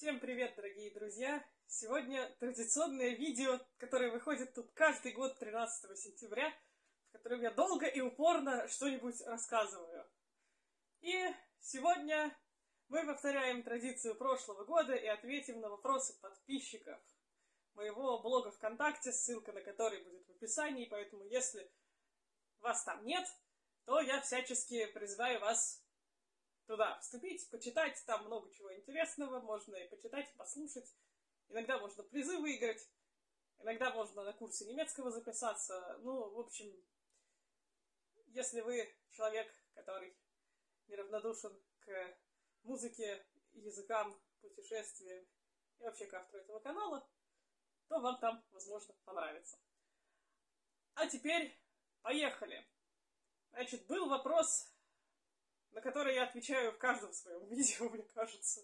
Всем привет, дорогие друзья! Сегодня традиционное видео, которое выходит тут каждый год 13 сентября, в котором я долго и упорно что-нибудь рассказываю. И сегодня мы повторяем традицию прошлого года и ответим на вопросы подписчиков моего блога ВКонтакте, ссылка на который будет в описании, поэтому если вас там нет, то я всячески призываю вас туда вступить, почитать, там много чего интересного, можно и почитать, и послушать. Иногда можно призы выиграть, иногда можно на курсы немецкого записаться. Ну, в общем, если вы человек, который неравнодушен к музыке, языкам, путешествиям и вообще к автору этого канала, то вам там, возможно, понравится. А теперь поехали! Значит, был вопрос, на который я отвечаю в каждом своем видео, мне кажется.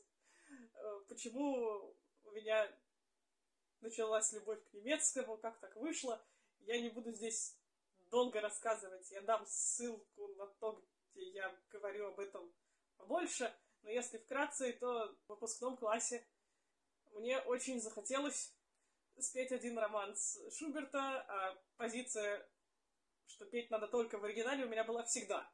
Почему у меня началась любовь к немецкому, как так вышло. Я не буду здесь долго рассказывать. Я дам ссылку на то, где я говорю об этом побольше. Но если вкратце, то в выпускном классе мне очень захотелось спеть один романс Шуберта, а позиция, что петь надо только в оригинале, у меня была всегда.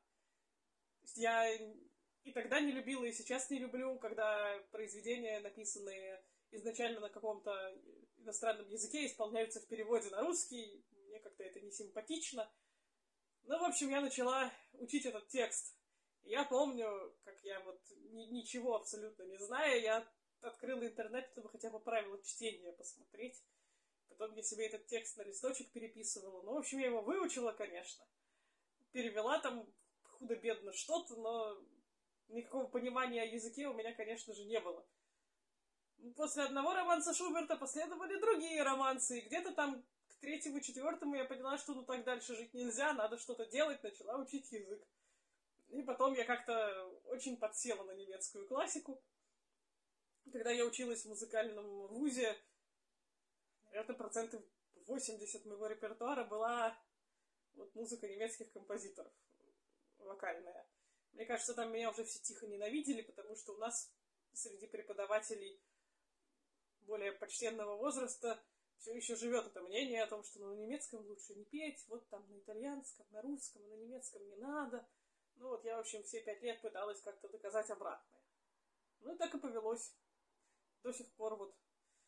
Я и тогда не любила, и сейчас не люблю, когда произведения, написанные изначально на каком-то иностранном языке, исполняются в переводе на русский. Мне как-то это не симпатично. Ну, в общем, я начала учить этот текст. И я помню, как я вот ничего абсолютно не зная, я открыла интернет, чтобы хотя бы правила чтения посмотреть. Потом я себе этот текст на листочек переписывала. Ну, в общем, я его выучила, конечно. Перевела там худо-бедно что-то, но никакого понимания о языке у меня, конечно же, не было. После одного романса Шуберта последовали другие романсы, и где-то там к третьему, четвертому я поняла, что ну так дальше жить нельзя, надо что-то делать, начала учить язык. И потом я как-то очень подсела на немецкую классику. Когда я училась в музыкальном вузе, наверное, 80% моего репертуара была вот музыка немецких композиторов. Вокальная. Мне кажется, там меня уже все тихо ненавидели, потому что у нас среди преподавателей более почтенного возраста все еще живет это мнение о том, что на немецком лучше не петь, вот там на итальянском, на русском, а на немецком не надо. Ну вот я, в общем, все 5 лет пыталась как-то доказать обратное. Ну и так и повелось. До сих пор вот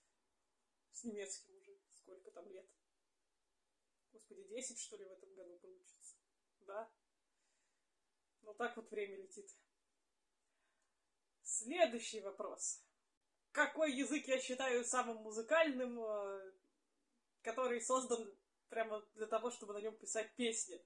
с немецким уже сколько там лет. Господи, 10, что ли, в этом году получится. Да. Ну, так вот время летит. Следующий вопрос. Какой язык я считаю самым музыкальным, который создан прямо для того, чтобы на нем писать песни?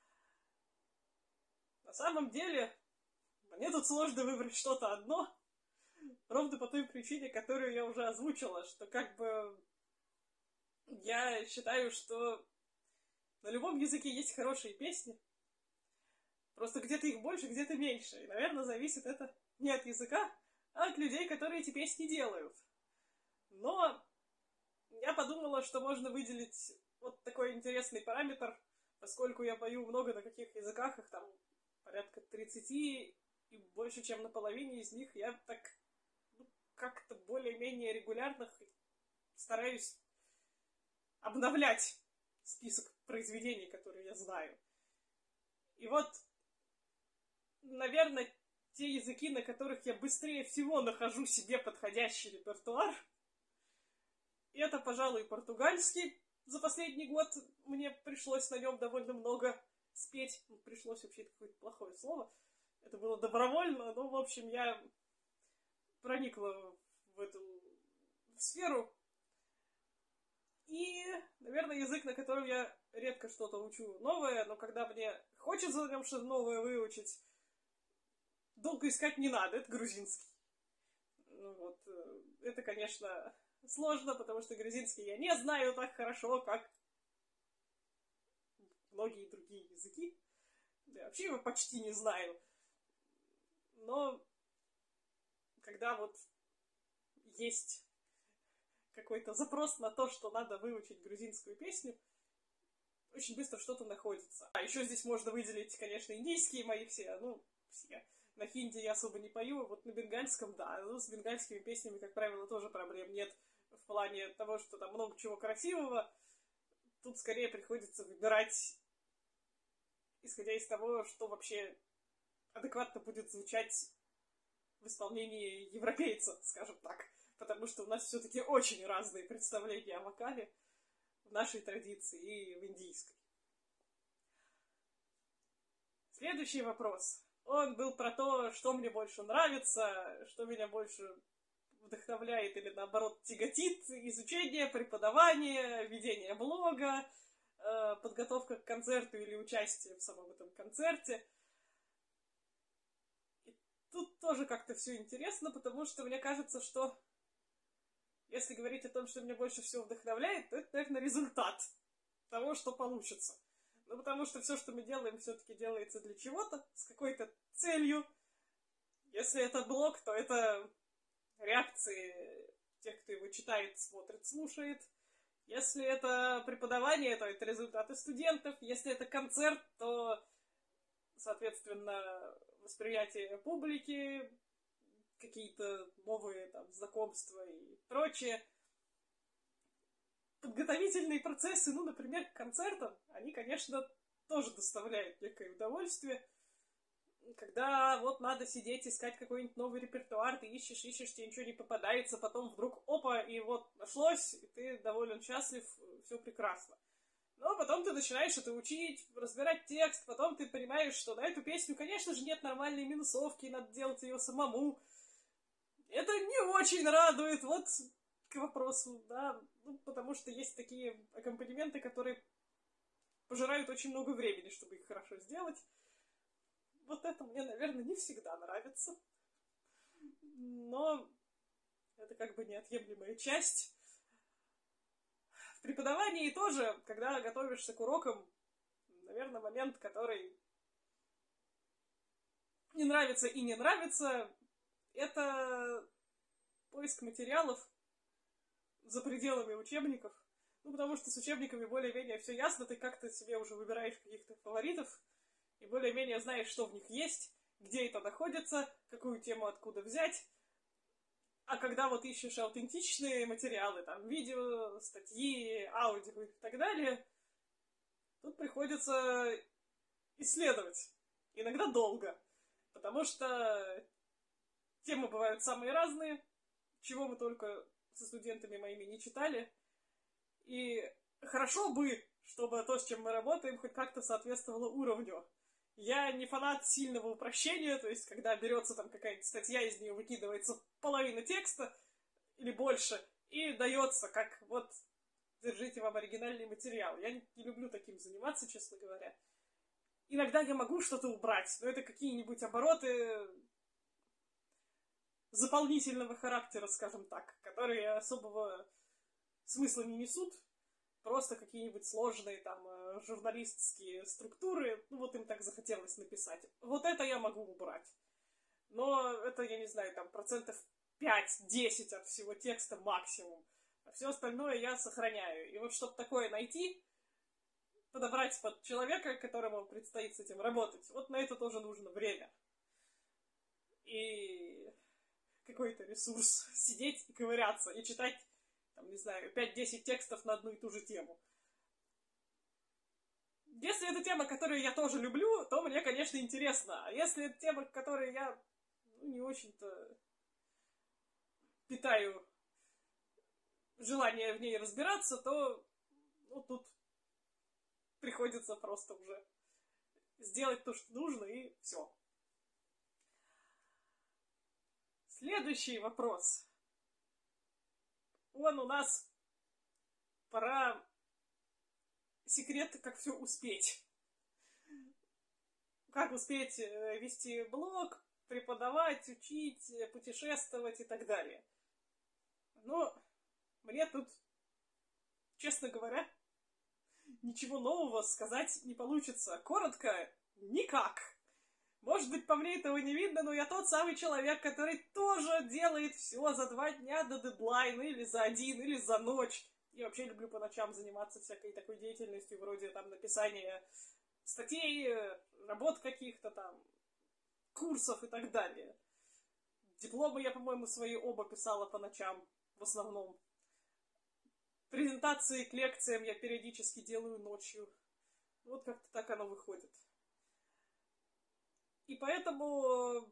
На самом деле, мне тут сложно выбрать что-то одно, ровно по той причине, которую я уже озвучила, что как бы я считаю, что на любом языке есть хорошие песни, просто где-то их больше, где-то меньше. И, наверное, зависит это не от языка, а от людей, которые эти песни делают. Но я подумала, что можно выделить вот такой интересный параметр, поскольку я пою много на каких языках, их там порядка 30, и больше, чем на половине из них я так как-то более-менее регулярно стараюсь обновлять список произведений, которые я знаю. И вот наверное, те языки, на которых я быстрее всего нахожу себе подходящий репертуар, это, пожалуй, португальский. За последний год мне пришлось на нем довольно много спеть. Пришлось вообще какое-то плохое слово. Это было добровольно, но, в общем, я проникла в эту сферу. И, наверное, язык, на котором я редко что-то учу новое, но когда мне хочется на нем что-то новое выучить, долго искать не надо, это грузинский. Ну, вот, это, конечно, сложно, потому что грузинский я не знаю так хорошо, как многие другие языки. Я вообще его почти не знаю. Но когда вот есть какой-то запрос на то, что надо выучить грузинскую песню, очень быстро что-то находится. А еще здесь можно выделить, конечно, индийские мои все, На хинди я особо не пою, вот на бенгальском, да. Ну, с бенгальскими песнями, как правило, тоже проблем нет в плане того, что там много чего красивого. Тут скорее приходится выбирать, исходя из того, что вообще адекватно будет звучать в исполнении европейца, скажем так. Потому что у нас все-таки очень разные представления о вокале в нашей традиции и в индийской. Следующий вопрос. Он был про то, что мне больше нравится, что меня больше вдохновляет или, наоборот, тяготит: изучение, преподавание, ведение блога, подготовка к концерту или участие в самом этом концерте. И тут тоже как-то все интересно, потому что мне кажется, что если говорить о том, что меня больше всего вдохновляет, то это, наверное, результат того, что получится. Ну, потому что все, что мы делаем, все-таки делается для чего-то, с какой-то целью. Если это блог, то это реакции тех, кто его читает, смотрит, слушает. Если это преподавание, то это результаты студентов. Если это концерт, то, соответственно, восприятие публики, какие-то новые там знакомства и прочее. Подготовительные процессы, ну, например, к концертам, они, конечно, тоже доставляют некое удовольствие. Когда вот надо сидеть, искать какой-нибудь новый репертуар, ты ищешь, тебе ничего не попадается, потом вдруг опа, и вот нашлось, и ты доволен, счастлив, все прекрасно. Но потом ты начинаешь это учить, разбирать текст, потом ты понимаешь, что на эту песню, конечно же, нет нормальной минусовки, надо делать ее самому. Это не очень радует, вот к вопросу, да, ну, потому что есть такие аккомпанементы, которые пожирают очень много времени, чтобы их хорошо сделать. Вот это мне, наверное, не всегда нравится. Но это как бы неотъемлемая часть. В преподавании тоже, когда готовишься к урокам, наверное, момент, который не нравится и не нравится, это поиск материалов за пределами учебников. Ну, потому что с учебниками более-менее все ясно, ты как-то себе уже выбираешь каких-то фаворитов, и более-менее знаешь, что в них есть, где это находится, какую тему откуда взять. А когда вот ищешь аутентичные материалы, там, видео, статьи, аудио и так далее, тут приходится исследовать. Иногда долго. Потому что темы бывают самые разные, чего мы только со студентами моими не читали. И хорошо бы, чтобы то, с чем мы работаем, хоть как-то соответствовало уровню. Я не фанат сильного упрощения, то есть, когда берется там какая-нибудь статья, из нее выкидывается половина текста или больше, и дается, как вот, держите вам оригинальный материал. Я не люблю таким заниматься, честно говоря. Иногда я могу что-то убрать, но это какие-нибудь обороты заполнительного характера, скажем так, которые особого смысла не несут. Просто какие-нибудь сложные там журналистские структуры, ну вот им так захотелось написать. Вот это я могу убрать. Но это, я не знаю, там 5-10% от всего текста максимум. А все остальное я сохраняю. И вот чтобы такое найти, подобрать под человека, которому предстоит с этим работать, вот на это тоже нужно время. И какой-то ресурс. Сидеть и ковыряться, и читать, там, не знаю, 5-10 текстов на одну и ту же тему. Если это тема, которую я тоже люблю, то мне, конечно, интересно. А если это тема, которой я не очень-то питаю желание в ней разбираться, то тут приходится просто уже сделать то, что нужно, и все. Следующий вопрос. Он у нас про секреты, как все успеть. Как успеть вести блог, преподавать, учить, путешествовать и так далее. Но мне тут, честно говоря, ничего нового сказать не получится. Коротко, никак. Может быть, по мне этого не видно, но я тот самый человек, который тоже делает все за 2 дня до дедлайна, или за 1, или за ночь. Я вообще люблю по ночам заниматься всякой такой деятельностью, вроде там написания статей, работ каких-то там, курсов и так далее. Дипломы я, по-моему, свои оба писала по ночам, в основном. Презентации к лекциям я периодически делаю ночью. Вот как-то так оно выходит. И поэтому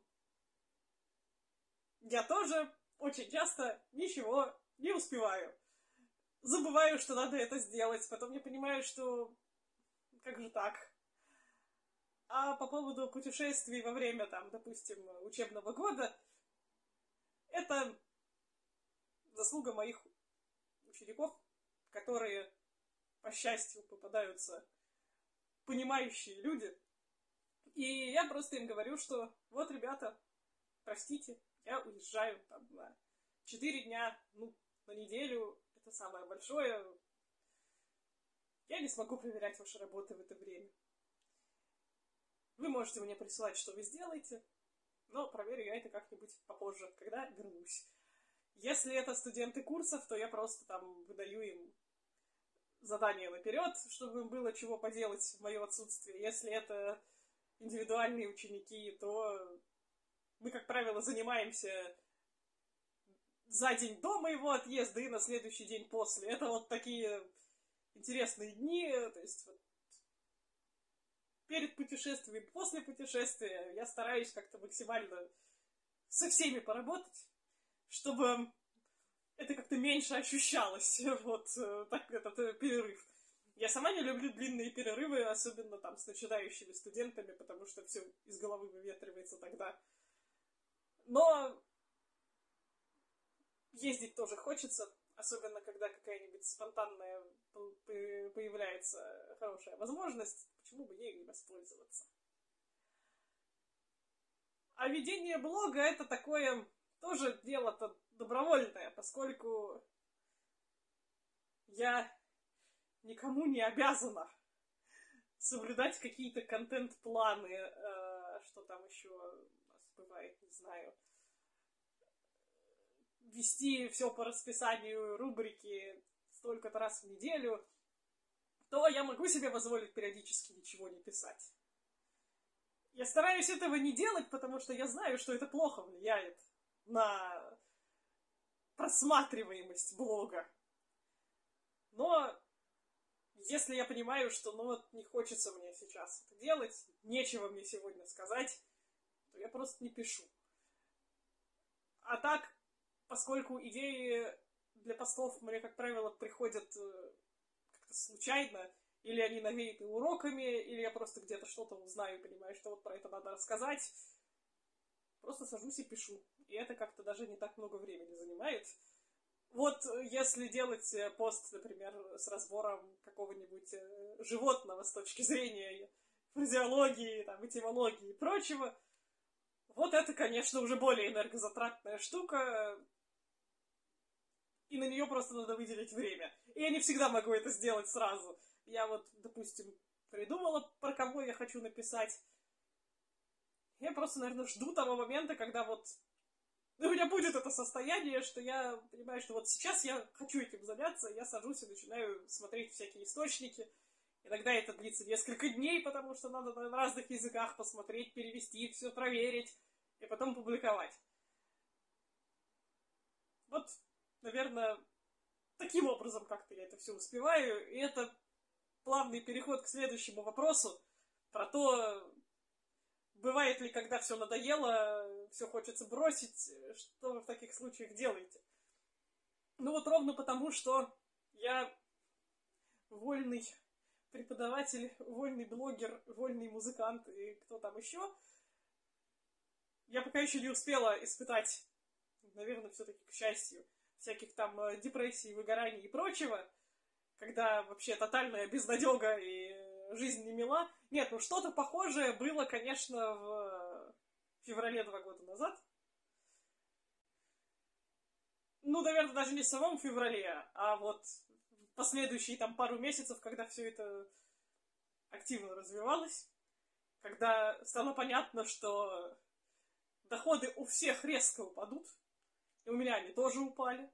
я тоже очень часто ничего не успеваю. Забываю, что надо это сделать. Потом я понимаю, что как же так? А по поводу путешествий во время, там, допустим, учебного года, это заслуга моих учеников, которые, по счастью, попадаются понимающие люди. И я просто им говорю, что вот, ребята, простите, я уезжаю там на 4 дня, на неделю, это самое большое. Я не смогу проверять ваши работы в это время. Вы можете мне присылать, что вы сделаете, но проверю я это как-нибудь попозже, когда вернусь. Если это студенты курсов, то я просто там выдаю им задание наперед, чтобы им было чего поделать в мое отсутствие. Если это индивидуальные ученики, то мы, как правило, занимаемся за день до моего отъезда и на следующий день после. Это вот такие интересные дни, то есть вот перед путешествием, после путешествия я стараюсь как-то максимально со всеми поработать, чтобы это как-то меньше ощущалось, вот так этот перерыв. Я сама не люблю длинные перерывы, особенно там с начинающими студентами, потому что все из головы выветривается тогда. Но ездить тоже хочется, особенно когда какая-нибудь спонтанная появляется хорошая возможность, почему бы ей не воспользоваться. А ведение блога это такое тоже дело-то добровольное, поскольку я никому не обязана соблюдать какие-то контент-планы, что там еще у нас бывает, не знаю, вести все по расписанию рубрики столько-то раз в неделю, то я могу себе позволить периодически ничего не писать. Я стараюсь этого не делать, потому что я знаю, что это плохо влияет на просматриваемость блога. Но если я понимаю, что не хочется мне сейчас это делать, нечего мне сегодня сказать, то я просто не пишу. А так, поскольку идеи для постов мне, как правило, приходят как-то случайно, или они навеяты уроками, или я просто где-то что-то узнаю и понимаю, что вот про это надо рассказать, просто сажусь и пишу. И это как-то даже не так много времени занимает. Вот если делать пост, например, с разбором какого-нибудь животного с точки зрения фразеологии, там, этимологии и прочего, вот это, конечно, уже более энергозатратная штука, и на нее просто надо выделить время. И я не всегда могу это сделать сразу. Я вот, допустим, придумала, про кого я хочу написать. Я просто, наверное, жду того момента, когда вот у меня будет это состояние, что я понимаю, что вот сейчас я хочу этим заняться, я сажусь и начинаю смотреть всякие источники. Иногда это длится несколько дней, потому что надо на разных языках посмотреть, перевести, все проверить и потом публиковать. Вот, наверное, таким образом как-то я это все успеваю, и это плавный переход к следующему вопросу про то, бывает ли, когда все надоело, все хочется бросить, что вы в таких случаях делаете? Вот ровно потому, что я вольный преподаватель, вольный блогер, вольный музыкант и кто там еще, я пока еще не успела испытать, наверное, все-таки, к счастью, всяких там депрессий, выгораний и прочего, когда вообще тотальная безнадега и жизнь не мила. Нет, что-то похожее было, конечно, в феврале 2 года назад. Наверное, даже не в самом феврале, а вот последующие там пару месяцев, когда все это активно развивалось, когда стало понятно, что доходы у всех резко упадут, и у меня они тоже упали.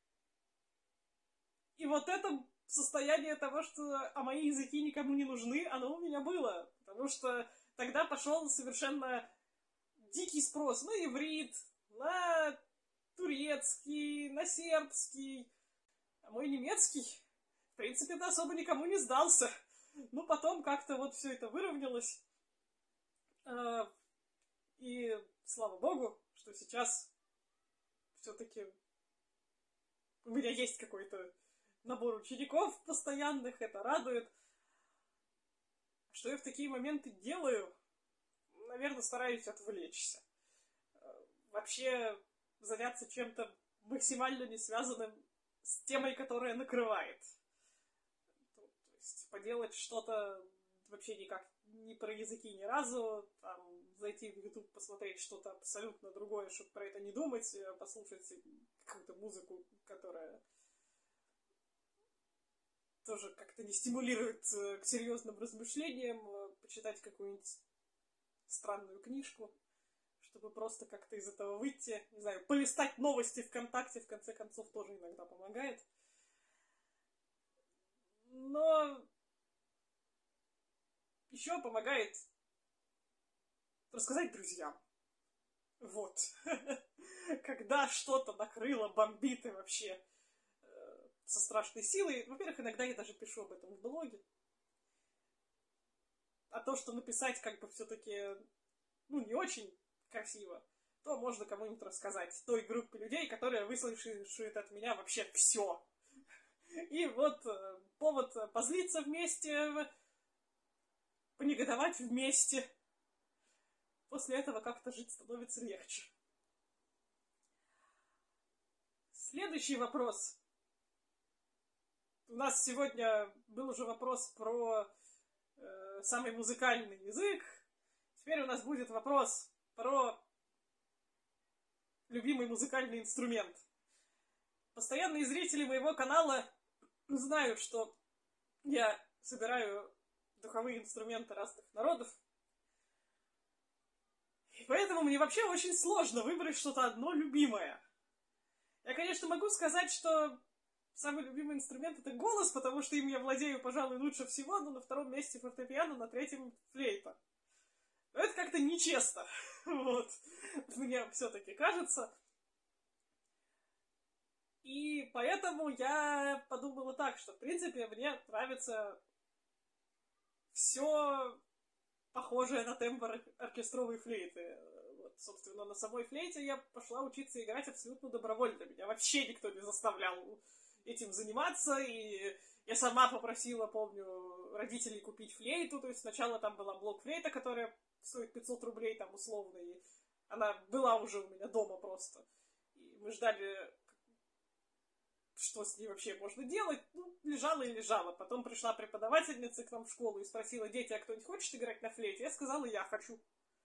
И вот это состояние того, что мои языки никому не нужны, оно у меня было. Потому что тогда пошел совершенно дикий спрос на иврит, на турецкий, на сербский. А мой немецкий, в принципе-то, особо никому не сдался. Ну, потом как-то вот все это выровнялось. И слава богу, что сейчас все-таки у меня есть какой-то набор учеников постоянных, это радует. Что я в такие моменты делаю? Наверное, стараюсь отвлечься. Вообще заняться чем-то максимально не связанным с темой, которая накрывает. То есть поделать что-то вообще никак не про языки ни разу, там, зайти в YouTube, посмотреть что-то абсолютно другое, чтобы про это не думать, послушать какую-то музыку, которая тоже как-то не стимулирует к серьезным размышлениям, почитать какую-нибудь странную книжку, чтобы просто как-то из этого выйти, не знаю, полистать новости ВКонтакте, в конце концов, тоже иногда помогает. Но еще помогает рассказать друзьям. Вот. Когда что-то накрыло, бомбит и вообще со страшной силой. Во-первых, иногда я даже пишу об этом в блоге. А то, что написать как бы все-таки, ну, не очень красиво, то можно кому-нибудь рассказать. Той группе людей, которая выслушает от меня вообще все. И вот повод позлиться вместе, понегодовать вместе. После этого как-то жить становится легче. Следующий вопрос. У нас сегодня был уже вопрос про самый музыкальный язык. Теперь у нас будет вопрос про любимый музыкальный инструмент. Постоянные зрители моего канала знают, что я собираю духовые инструменты разных народов. И поэтому мне вообще очень сложно выбрать что-то одно любимое. Я, конечно, могу сказать, что самый любимый инструмент — это голос, потому что им я владею, пожалуй, лучше всего, но на втором месте фортепиано, на третьем флейта. Но это как-то нечестно. Вот. Мне все-таки кажется. И поэтому я подумала так, что, в принципе, мне нравится все похожее на тембр оркестровой флейты. Вот, собственно, на самой флейте я пошла учиться играть абсолютно добровольно. Меня вообще никто не заставлял этим заниматься, и я сама попросила, помню, родителей купить флейту. То есть сначала там была блок-флейта, которая стоит 500 рублей, там, условно, и она была уже у меня дома просто. И мы ждали, что с ней вообще можно делать. Ну, лежала и лежала. Потом пришла преподавательница к нам в школу и спросила: дети, а кто-нибудь хочет играть на флейте? Я сказала: я хочу.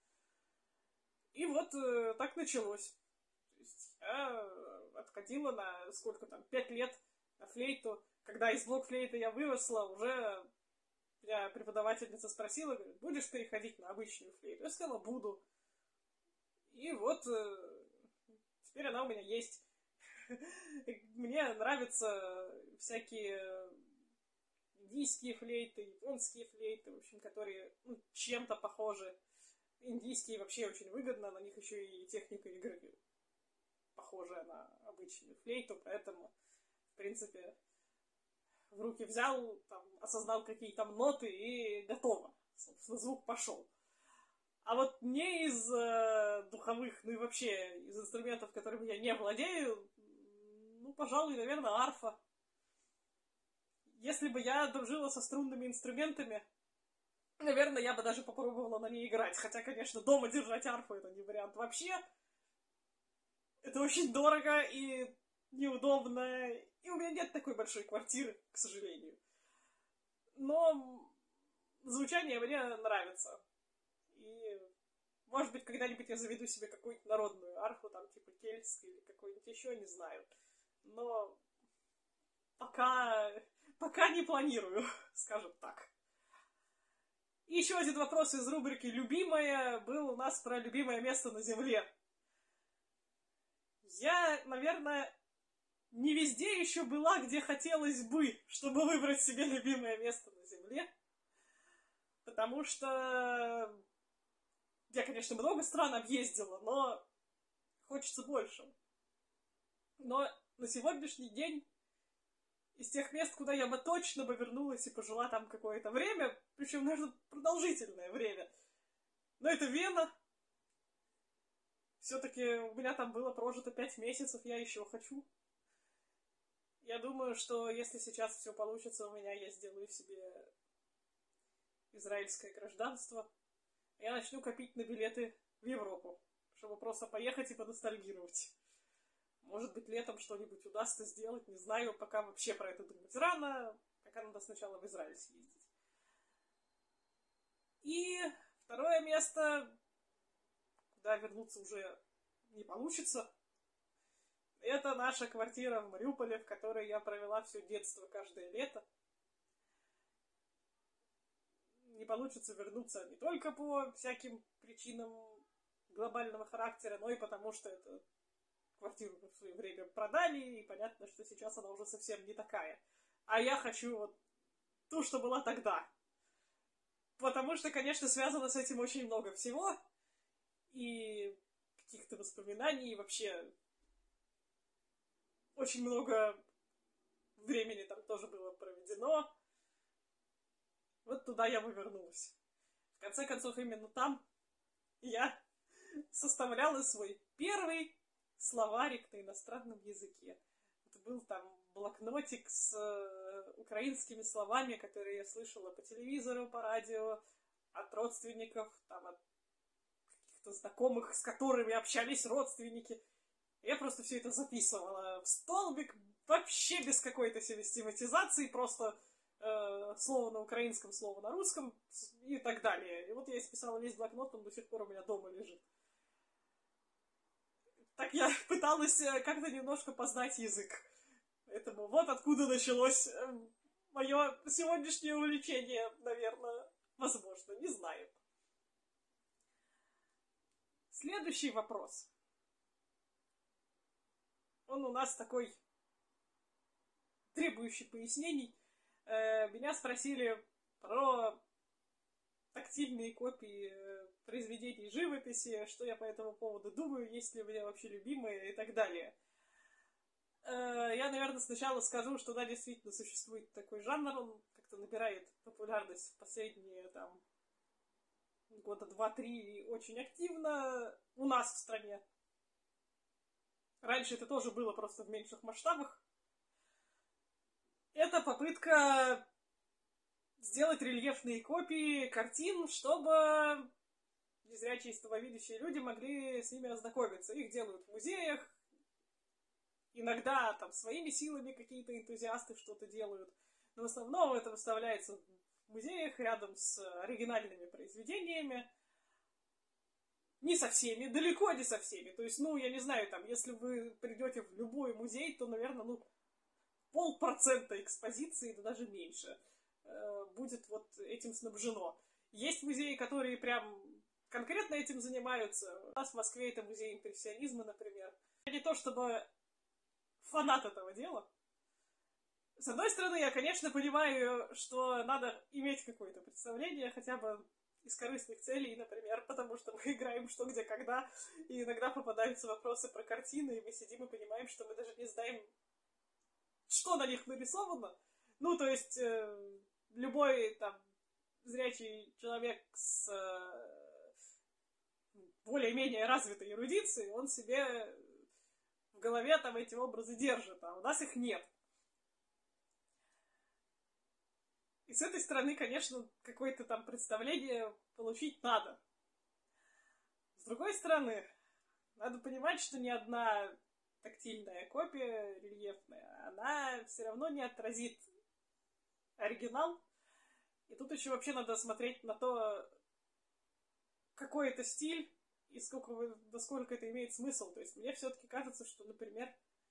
И вот так началось. То есть я отходила на, сколько там, 5 лет на флейту. Когда из блок-флейты я выросла, уже меня преподавательница спросила, говорит: будешь переходить на обычную флейту? Я сказала: буду. И вот теперь она у меня есть. Мне нравятся всякие индийские флейты, японские флейты, в общем, которые чем-то похожи. Индийские вообще очень выгодно, на них еще и техника игры похожая на обычную флейту, поэтому, в принципе, в руки взял, там, осознал какие там ноты и готово. Собственно, звук пошел. А вот не из духовых, ну и вообще из инструментов, которыми я не владею, ну, пожалуй, наверное, арфа. Если бы я дружила со струнными инструментами, наверное, я бы даже попробовала на ней играть. Хотя, конечно, дома держать арфу — это не вариант вообще. Это очень дорого и неудобно. И у меня нет такой большой квартиры, к сожалению. Но звучание мне нравится. И, может быть, когда-нибудь я заведу себе какую-нибудь народную арфу, там, типа кельтскую или какую-нибудь еще, не знаю. Но пока не планирую, скажем так. И еще один вопрос из рубрики «Любимое» был у нас про любимое место на Земле. Я, наверное, не везде еще была, где хотелось бы, чтобы выбрать себе любимое место на Земле. Потому что Я, конечно, много стран объездила, но хочется больше. Но на сегодняшний день из тех мест, куда я бы точно бы вернулась и пожила там какое-то время, причем, наверное, продолжительное время, но это Вена. Все-таки у меня там было прожито 5 месяцев, я еще хочу. Я думаю, что если сейчас все получится у меня, я сделаю себе израильское гражданство. Я начну копить на билеты в Европу, чтобы просто поехать и поностальгировать. Может быть, летом что-нибудь удастся сделать, не знаю, пока вообще про это думать рано, пока надо сначала в Израиль съездить. И второе место, куда вернуться уже не получится, это наша квартира в Мариуполе, в которой я провела все детство каждое лето. Не получится вернуться не только по всяким причинам глобального характера, но и потому, что это квартиру в свое время продали, и понятно, что сейчас она уже совсем не такая. А я хочу вот ту, что была тогда. Потому что, конечно, связано с этим очень много всего. И каких-то воспоминаний, и вообще очень много времени там тоже было проведено. Вот туда я бы вернулась. В конце концов, именно там я составляла свой первый словарик на иностранном языке. Это был там блокнотик с украинскими словами, которые я слышала по телевизору, по радио, от родственников, там, от каких-то знакомых, с которыми общались родственники. Я просто все это записывала в столбик, вообще без какой-то систематизации, просто слово на украинском, слово на русском и так далее. И вот я исписала весь блокнот, он до сих пор у меня дома лежит. Так я пыталась как-то немножко познать язык. Поэтому вот откуда началось мое сегодняшнее увлечение, наверное, возможно, не знаю. Следующий вопрос. Он у нас такой требующий пояснений. Меня спросили про тактильные копии произведений живописи, что я по этому поводу думаю, есть ли у меня вообще любимые и так далее. Я, наверное, сначала скажу, что да, действительно существует такой жанр, он как-то набирает популярность в последние там года 2-3 очень активно у нас в стране. Раньше это тоже было просто в меньших масштабах. Это попытка сделать рельефные копии картин, чтобы незрячие и слабовидящие люди могли с ними ознакомиться. Их делают в музеях. Иногда там своими силами какие-то энтузиасты что-то делают. Но в основном это выставляется в музеях рядом с оригинальными произведениями. Не со всеми, далеко не со всеми. То есть, я не знаю, там, если вы придете в любой музей, то, наверное, 0,5% экспозиции, да даже меньше, будет вот этим снабжено. Есть музеи, которые прям конкретно этим занимаются. У нас в Москве это музей импрессионизма, например. Не то чтобы фанат этого дела. С одной стороны, я, конечно, понимаю, что надо иметь какое-то представление, хотя бы из корыстных целей, например, потому что мы играем что, где, когда, и иногда попадаются вопросы про картины, и мы сидим и понимаем, что мы даже не знаем, что на них нарисовано. То есть, любой там зрячий человек с более-менее развитой эрудицией, он себе в голове там эти образы держит, а у нас их нет. И с этой стороны, конечно, какое-то там представление получить надо. С другой стороны, надо понимать, что ни одна тактильная копия рельефная, она все равно не отразит оригинал. И тут еще вообще надо смотреть на то, какой это стиль и насколько это имеет смысл. То есть мне все-таки кажется, что, например,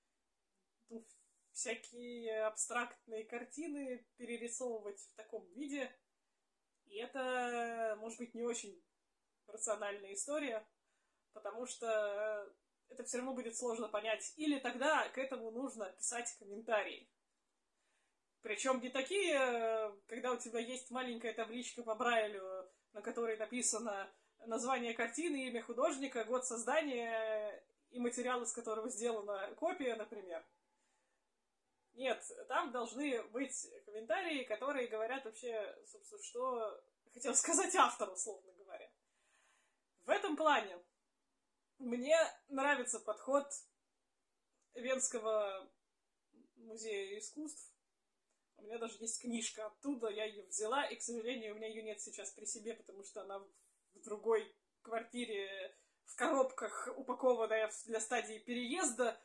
всякие абстрактные картины перерисовывать в таком виде, и это, может быть, не очень рациональная история, потому что это все равно будет сложно понять. Или тогда к этому нужно писать комментарии. Причем не такие, когда у тебя есть маленькая табличка по Брайлю, на которой написано название картины, имя художника, год создания и материал, из которого сделана копия, например. Нет, там должны быть комментарии, которые говорят вообще, собственно, что хотел сказать автор, условно говоря. В этом плане мне нравится подход Венского музея искусств. У меня даже есть книжка оттуда, я ее взяла, и, к сожалению, у меня ее нет сейчас при себе, потому что она в другой квартире, в коробках, упакованная для стадии переезда.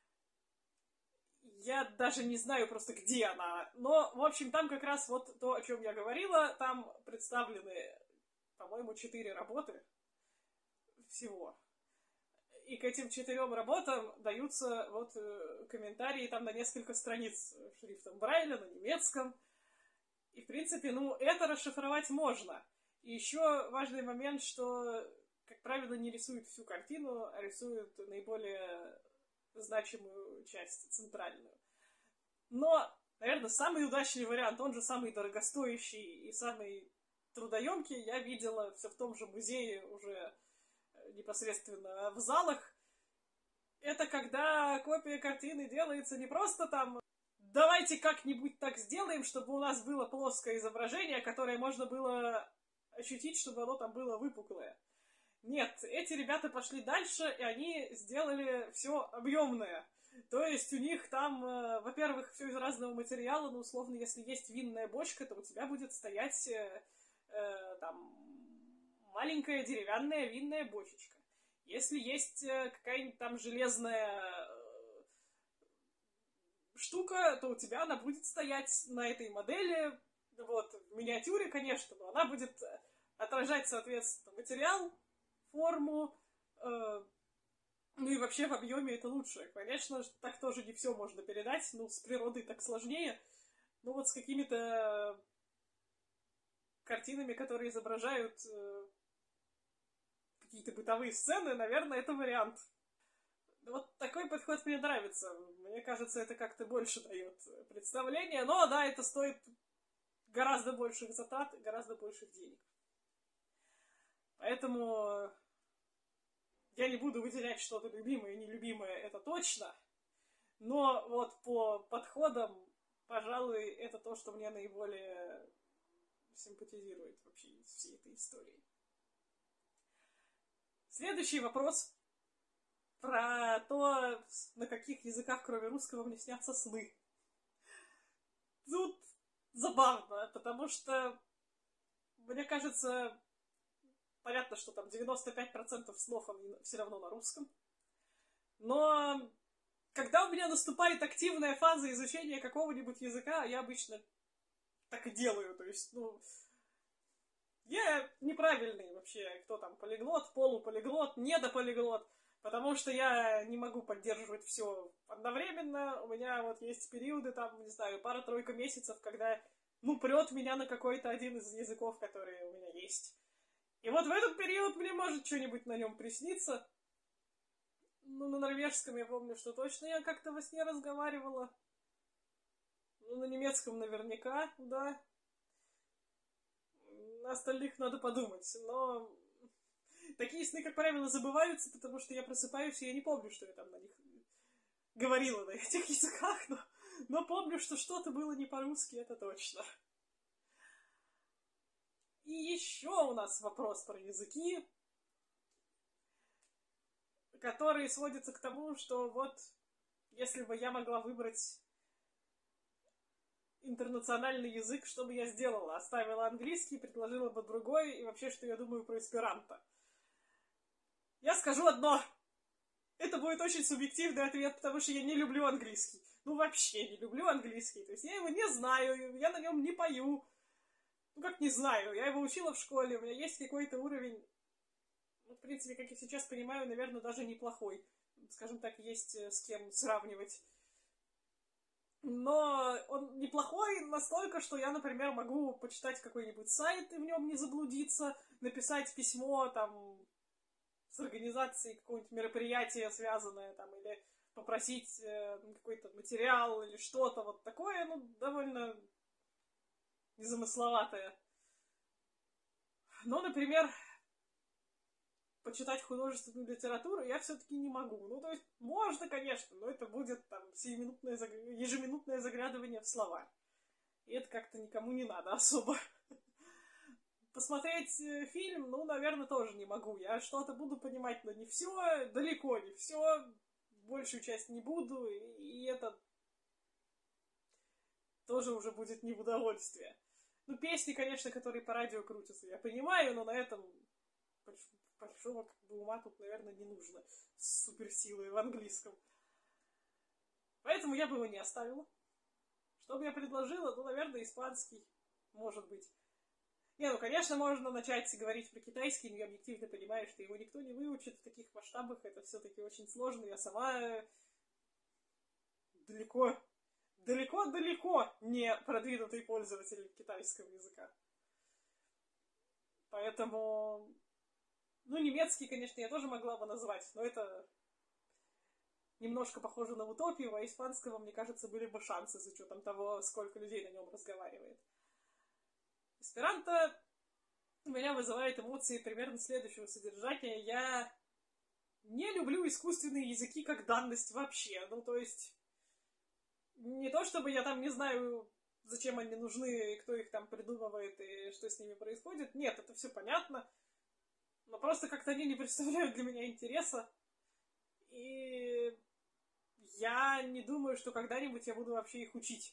Я даже не знаю просто, где она. Но, в общем, там как раз вот то, о чем я говорила. Там представлены, по-моему, 4 работы всего. И к этим 4 работам даются вот комментарии там на несколько страниц шрифтом Брайля, на немецком. И, в принципе, ну, это расшифровать можно. И еще важный момент, что, как правило, не рисуют всю картину, а рисуют наиболее значимую часть, центральную. Но, наверное, самый удачный вариант, он же самый дорогостоящий и самый трудоемкий, я видела все в том же музее уже непосредственно в залах. Это когда копия картины делается не просто там давайте как-нибудь так сделаем, чтобы у нас было плоское изображение, которое можно было ощутить, чтобы оно там было выпуклое. Нет, эти ребята пошли дальше, и они сделали все объемное. То есть у них там, во-первых, все из разного материала, но условно, если есть винная бочка, то у тебя будет стоять там маленькая деревянная винная бочечка. Если есть какая-нибудь там железная штука, то у тебя она будет стоять на этой модели, вот, в миниатюре, конечно, но она будет отражать, соответственно, материал, форму, ну и вообще в объеме это лучше. Конечно, так тоже не все можно передать, ну, с природой так сложнее, но вот с какими-то картинами, которые изображают какие-то бытовые сцены, наверное, это вариант. Вот такой подход мне нравится. Мне кажется, это как-то больше дает представление. Но да, это стоит гораздо больших затрат, гораздо больших денег. Поэтому я не буду выделять что-то любимое и нелюбимое, это точно. Но вот по подходам, пожалуй, это то, что мне наиболее симпатизирует вообще из всей этой истории. Следующий вопрос про то, на каких языках, кроме русского, мне снятся сны. Тут забавно, потому что, мне кажется, понятно, что там 95% снов все равно на русском. Но когда у меня наступает активная фаза изучения какого-нибудь языка, я обычно так и делаю. То есть, ну, я неправильный вообще, кто там, полиглот, полуполиглот, недополиглот, потому что я не могу поддерживать все одновременно. У меня вот есть периоды, там, не знаю, пара-тройка месяцев, когда, ну, прет меня на какой-то один из языков, которые у меня есть. И вот в этот период мне может что-нибудь на нем присниться. Ну, на норвежском я помню, что точно я как-то во сне разговаривала. Ну, на немецком наверняка, да. На остальных надо подумать, но такие сны, как правило, забываются, потому что я просыпаюсь, и я не помню, что я там на них говорила на этих языках, но помню, что что-то было не по-русски, это точно. И еще у нас вопрос про языки, который сводится к тому, что вот если бы я могла выбрать интернациональный язык, что бы я сделала? Оставила английский, предложила бы другой, и вообще, что я думаю про эсперанто. Я скажу одно. Это будет очень субъективный ответ, потому что я не люблю английский. Ну, вообще не люблю английский. То есть я его не знаю, я на нем не пою. Ну, как не знаю, я его учила в школе, у меня есть какой-то уровень, ну, в принципе, как я сейчас понимаю, наверное, даже неплохой. Скажем так, есть с кем сравнивать. Но он неплохой настолько, что я, например, могу почитать какой-нибудь сайт и в нем не заблудиться, написать письмо там с организацией какого-нибудь мероприятия связанное там, или попросить какой-то материал или что-то вот такое, ну, довольно незамысловатое. Но, например, почитать художественную литературу я все-таки не могу. Ну, то есть, можно, конечно, но это будет там ежеминутное заглядывание в словарь. И это как-то никому не надо особо. Посмотреть фильм, ну, наверное, тоже не могу. Я что-то буду понимать, но не все, далеко не все, большую часть не буду, и это тоже уже будет не в удовольствие. Ну, песни, конечно, которые по радио крутятся, я понимаю, но на этом большого как бы ума тут, наверное, не нужно. Суперсилы в английском. Поэтому я бы его не оставила. Что бы я предложила? Ну, наверное, испанский. Может быть. Не, ну, конечно, можно начать говорить про китайский, но я объективно понимаю, что его никто не выучит в таких масштабах. Это все-таки очень сложно. Я сама далеко не продвинутый пользователь китайского языка. Поэтому... Ну, немецкий, конечно, я тоже могла бы назвать, но это немножко похоже на утопию, а испанского, мне кажется, были бы шансы с учетом того, сколько людей на нем разговаривает. Эсперанто у меня вызывает эмоции примерно следующего содержания. Я не люблю искусственные языки как данность вообще. Ну, то есть, не то чтобы я там не знаю, зачем они нужны, кто их там придумывает и что с ними происходит. Нет, это все понятно. Но просто как-то они не представляют для меня интереса. И я не думаю, что когда-нибудь я буду вообще их учить.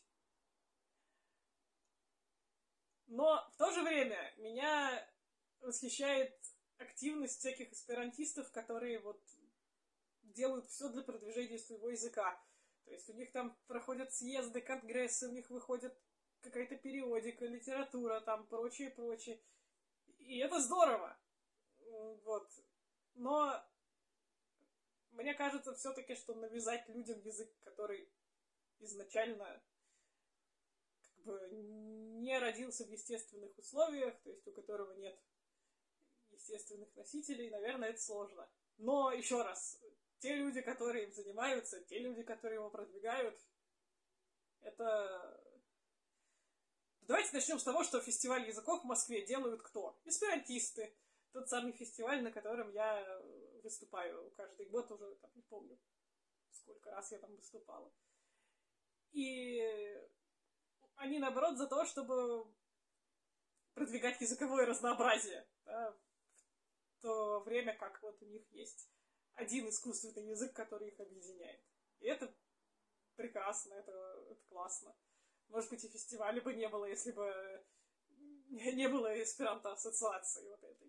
Но в то же время меня восхищает активность всяких эсперантистов, которые вот делают все для продвижения своего языка. То есть у них там проходят съезды, конгрессы, у них выходит какая-то периодика, литература, там прочее. И это здорово. Вот. Но мне кажется все-таки, что навязать людям язык, который изначально как бы не родился в естественных условиях, то есть у которого нет естественных носителей, наверное, это сложно. Но, еще раз, те люди, которые им занимаются, те люди, которые его продвигают, это... Давайте начнем с того, что фестиваль языков в Москве делают кто? Эсперантисты. Тот самый фестиваль, на котором я выступаю каждый год уже, там, не помню, сколько раз я там выступала. И они, наоборот, за то, чтобы продвигать языковое разнообразие. Да, в то время как вот у них есть один искусственный язык, который их объединяет. И это прекрасно, это классно. Может быть, и фестиваля бы не было, если бы не было эсперанто-ассоциации вот этой.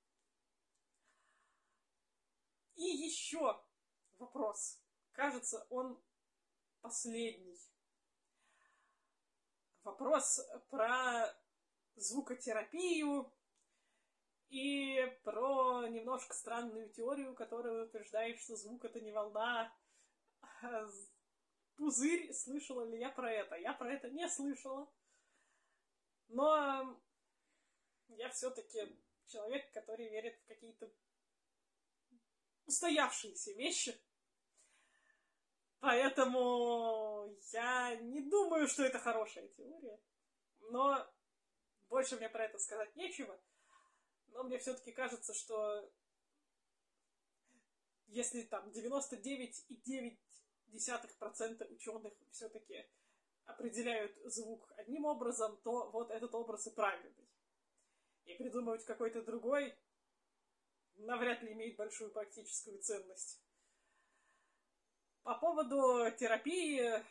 И еще вопрос. Кажется, он последний. Вопрос про звукотерапию и про немножко странную теорию, которая утверждает, что звук — это не волна. Пузырь, слышала ли я про это? Я про это не слышала. Но я все-таки человек, который верит в какие-то устоявшиеся вещи. Поэтому я не думаю, что это хорошая теория. Но больше мне про это сказать нечего. Но мне все-таки кажется, что если там 99,9% ученых все-таки определяют звук одним образом, то вот этот образ и правильный. И придумывать какой-то другой навряд ли имеет большую практическую ценность. По поводу терапии,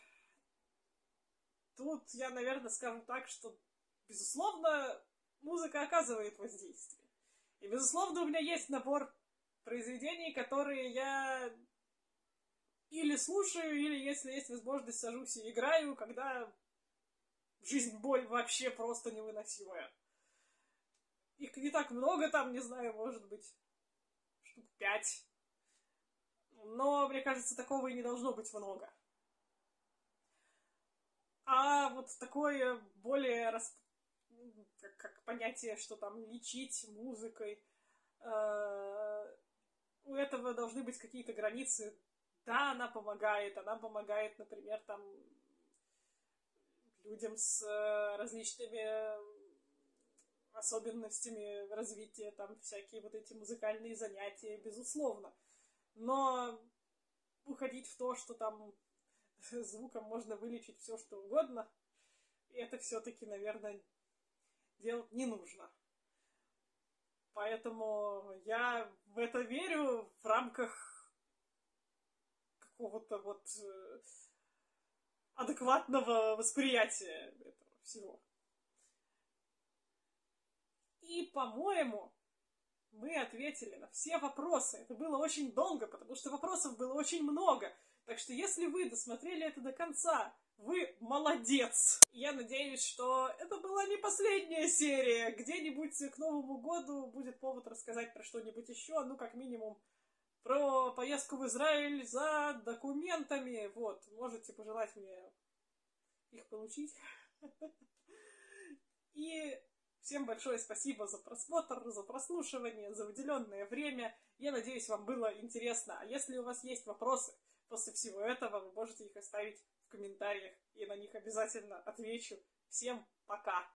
тут я, наверное, скажу так, что, безусловно, музыка оказывает воздействие. И, безусловно, у меня есть набор произведений, которые я или слушаю, или, если есть возможность, сажусь и играю, когда жизнь, боль вообще просто невыносимая. Их не так много, там, не знаю, может быть, штук 5. Но, мне кажется, такого и не должно быть много. А вот такое более как понятие, что там лечить музыкой, у этого должны быть какие-то границы. Да, она помогает, например, там людям с различными особенностями развития, там всякие вот эти музыкальные занятия, безусловно. Но уходить в то, что там звуком можно вылечить все, что угодно, это все-таки, наверное, делать не нужно. Поэтому я в это верю в рамках какого-то вот адекватного восприятия этого всего. И, по-моему, мы ответили на все вопросы. Это было очень долго, потому что вопросов было очень много. Так что, если вы досмотрели это до конца, вы молодец! Я надеюсь, что это была не последняя серия. Где-нибудь к Новому году будет повод рассказать про что-нибудь еще. Ну, как минимум, про поездку в Израиль за документами. Вот, можете пожелать мне их получить. И всем большое спасибо за просмотр, за прослушивание, за уделенное время. Я надеюсь, вам было интересно. А если у вас есть вопросы после всего этого, вы можете их оставить в комментариях. И на них обязательно отвечу. Всем пока!